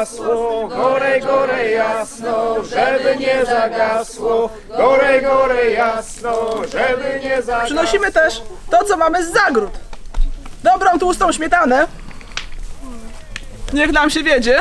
zagasło, gorej, gorej jasno, żeby nie zagasło, gorej, gorej jasno, żeby nie zagasło. Przynosimy też to, co mamy z zagród. Dobrą, tłustą śmietanę. Niech nam się wiedzie.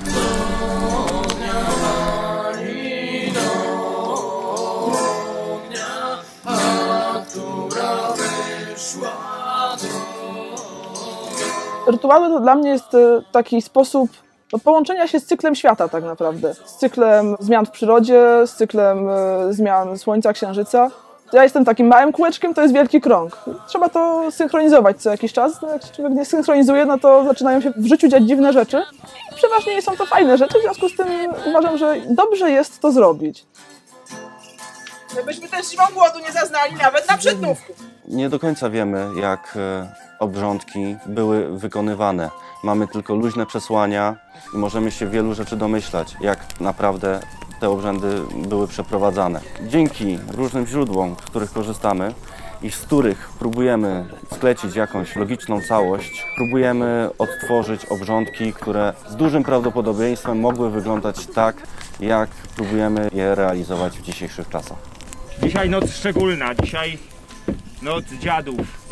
Rytuały to dla mnie jest taki sposób połączenia się z cyklem świata tak naprawdę. Z cyklem zmian w przyrodzie, z cyklem zmian Słońca, Księżyca. Ja jestem takim małym kółeczkiem, to jest wielki krąg. Trzeba to synchronizować co jakiś czas. No jak się człowiek nie synchronizuje, no to zaczynają się w życiu dziać dziwne rzeczy. Przeważnie nie są to fajne rzeczy, w związku z tym uważam, że dobrze jest to zrobić. Żebyśmy też zimą głodu nie zaznali nawet na przednówku. Nie do końca wiemy, jak obrządki były wykonywane. Mamy tylko luźne przesłania i możemy się wielu rzeczy domyślać, jak naprawdę te obrzędy były przeprowadzane. Dzięki różnym źródłom, z których korzystamy i z których próbujemy sklecić jakąś logiczną całość, próbujemy odtworzyć obrządki, które z dużym prawdopodobieństwem mogły wyglądać tak, jak próbujemy je realizować w dzisiejszych czasach. Dzisiaj noc szczególna, dzisiaj noc dziadów.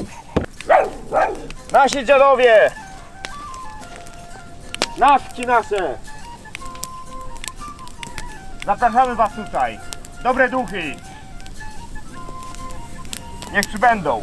Nasi dziadowie! Nawki nasze! Zapraszamy was tutaj. Dobre duchy. Niech przybędą.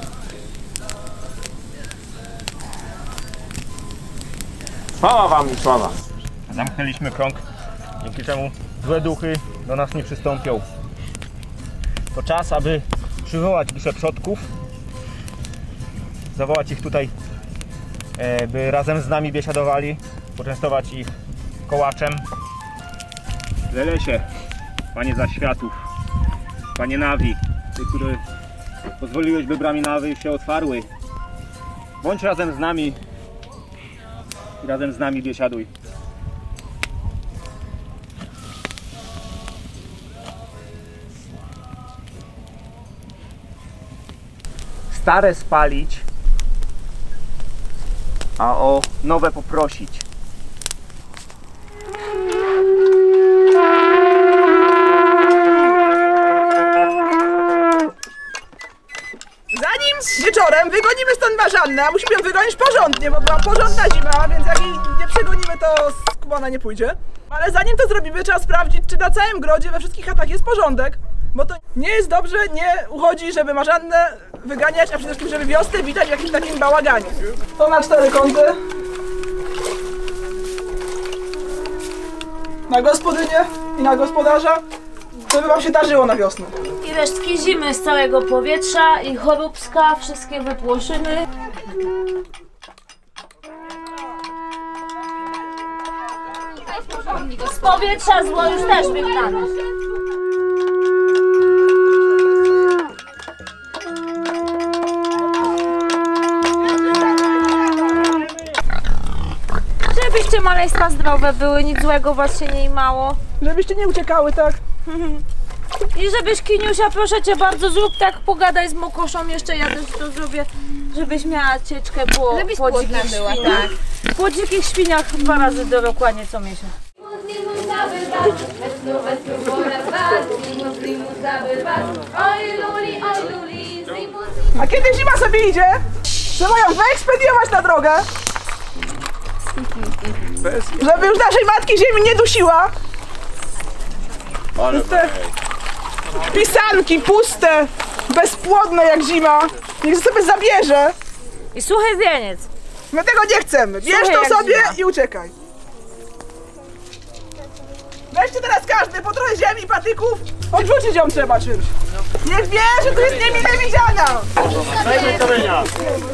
Chwała wam i sława. Zamknęliśmy krąg, dzięki czemu złe duchy do nas nie przystąpią. To czas, aby przywołać dusze przodków, zawołać ich tutaj, by razem z nami biesiadowali, poczęstować ich kołaczem. Lelesie, Panie Zaświatów, Panie Nawi, Ty, który pozwoliłeś, by bramy Nawy się otwarły, bądź razem z nami i razem z nami biesiaduj. Stare spalić, a o nowe poprosić. Zanim wieczorem wygonimy stąd marzannę, a musimy ją wygonić porządnie, bo była porządna zima, więc jak jej nie przegonimy, to skubana nie pójdzie. Ale zanim to zrobimy, trzeba sprawdzić, czy na całym grodzie, we wszystkich chatach jest porządek, bo to nie jest dobrze, nie uchodzi, żeby marzannę wyganiać, a przede wszystkim, żeby wiosnę witać w jakimś takim bałaganie. To na 4 kąty. Na gospodynię i na gospodarza, żeby wam się darzyło na wiosnę. I resztki zimy z całego powietrza i choróbska, wszystkie wypłoszymy. Z powietrza zło już też wygnane. Żebyście maleństwa zdrowe były, nic złego was się nie imało. Żebyście nie uciekały, tak? I żebyś, Kiniusia, proszę cię bardzo, zrób tak, pogadaj z Mokoszą, jeszcze ja też to zrobię, żebyś miała cieczkę po dzikich świniach. Tak. Po dzikich świniach 2 razy do roku, a nie co miesiąc. A kiedy zima sobie idzie, trzeba ją wyekspediować na drogę, żeby już naszej matki ziemi nie dusiła. Te pisanki puste, bezpłodne jak zima, niech sobie zabierze. I suchy wieniec. My tego nie chcemy. Bierz Suchy to jak sobie zima. i uciekaj. Weźcie teraz każdy po trochę ziemi, patyków. Odrzucić ją trzeba czymś. Niech wie, że tu jest niemile widziana. Dajmy kamienia.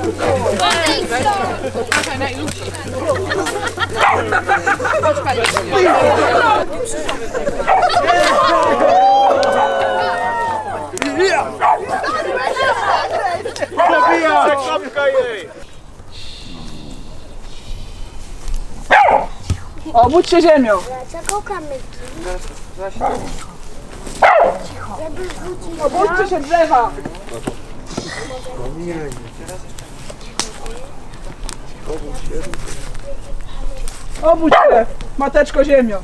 Zabija! Czapka jej! Obudź się ziemią. Dlaczego kamyki? Obudźcie się drzewa. Obudź się, mateczko ziemio.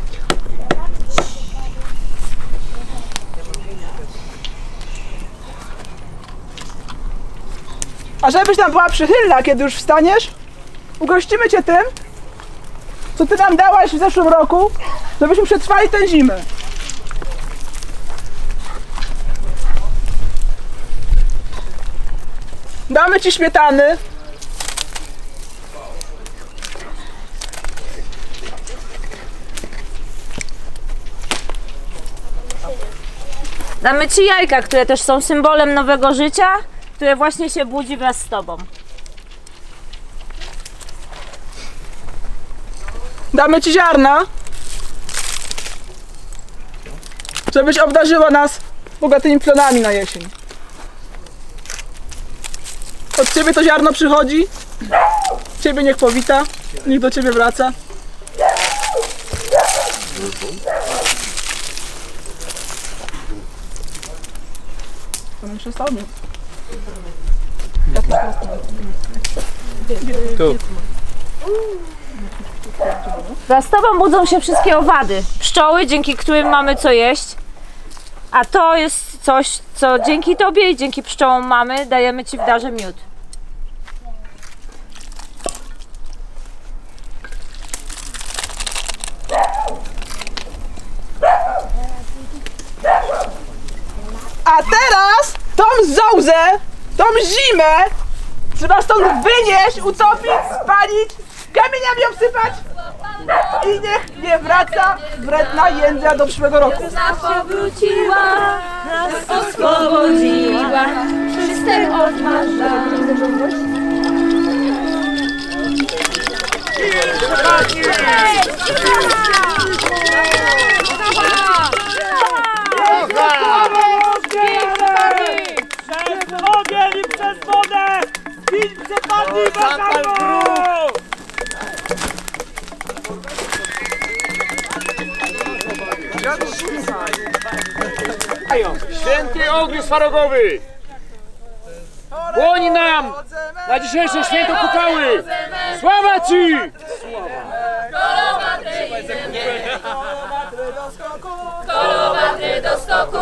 A żebyś nam była przychylna, kiedy już wstaniesz, ugościmy cię tym, co ty nam dałaś w zeszłym roku, żebyśmy przetrwali tę zimę. Damy ci śmietany. Damy ci jajka, które też są symbolem nowego życia, które właśnie się budzi wraz z tobą. Damy ci ziarna, żebyś obdarzyła nas bogatymi plonami na jesień. Od ciebie to ziarno przychodzi, ciebie niech powita, niech do ciebie wraca. Wraz z tobą budzą się wszystkie owady, pszczoły, dzięki którym mamy co jeść. A to jest coś, co dzięki tobie i dzięki pszczołom mamy, dajemy ci w darze miód. A teraz tą zołzę, tą zimę trzeba stąd wynieść, utopić, spalić, kamieniami obsypać i niech nie wraca wredna jędza do przyszłego roku. Nas powróciła, nas oswobodziła, czystej odmarza. Przez ogień i przez wodę! Wilk przepadli Warszawu! Święty ogniu swarogowy! Błoń nam na dzisiejsze święto kupały! Sława Ci! Kolobatry do skoku,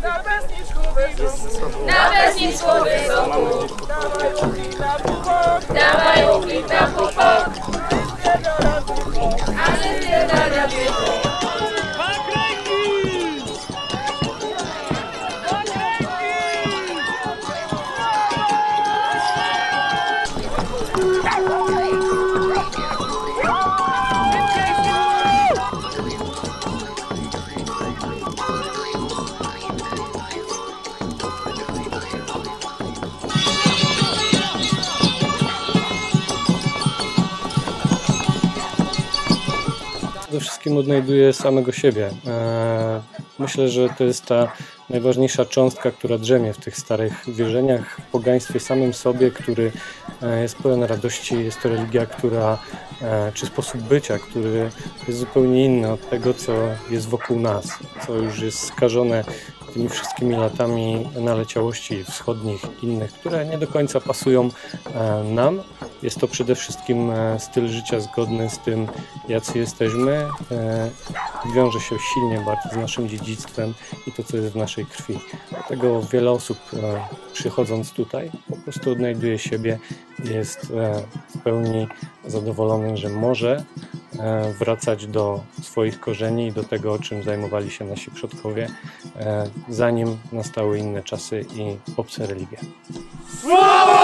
na pesniczku wysoku, dawaj łupik na pupok, ale nie da rady. Przede wszystkim odnajduję samego siebie. Myślę, że to jest ta najważniejsza cząstka, która drzemie w tych starych wierzeniach, w pogaństwie samym sobie, który jest pełen radości. Jest to religia, czy sposób bycia, który jest zupełnie inny od tego, co jest wokół nas, co już jest skażone tymi wszystkimi latami naleciałości wschodnich, innych, które nie do końca pasują nam. Jest to przede wszystkim styl życia zgodny z tym, jacy jesteśmy. Wiąże się silnie bardzo z naszym dziedzictwem i to, co jest w naszej krwi. Dlatego wiele osób przychodząc tutaj po prostu odnajduje siebie, jest w pełni zadowolony, że może wracać do swoich korzeni i do tego, czym zajmowali się nasi przodkowie, zanim nastały inne czasy i obce religie. Sława!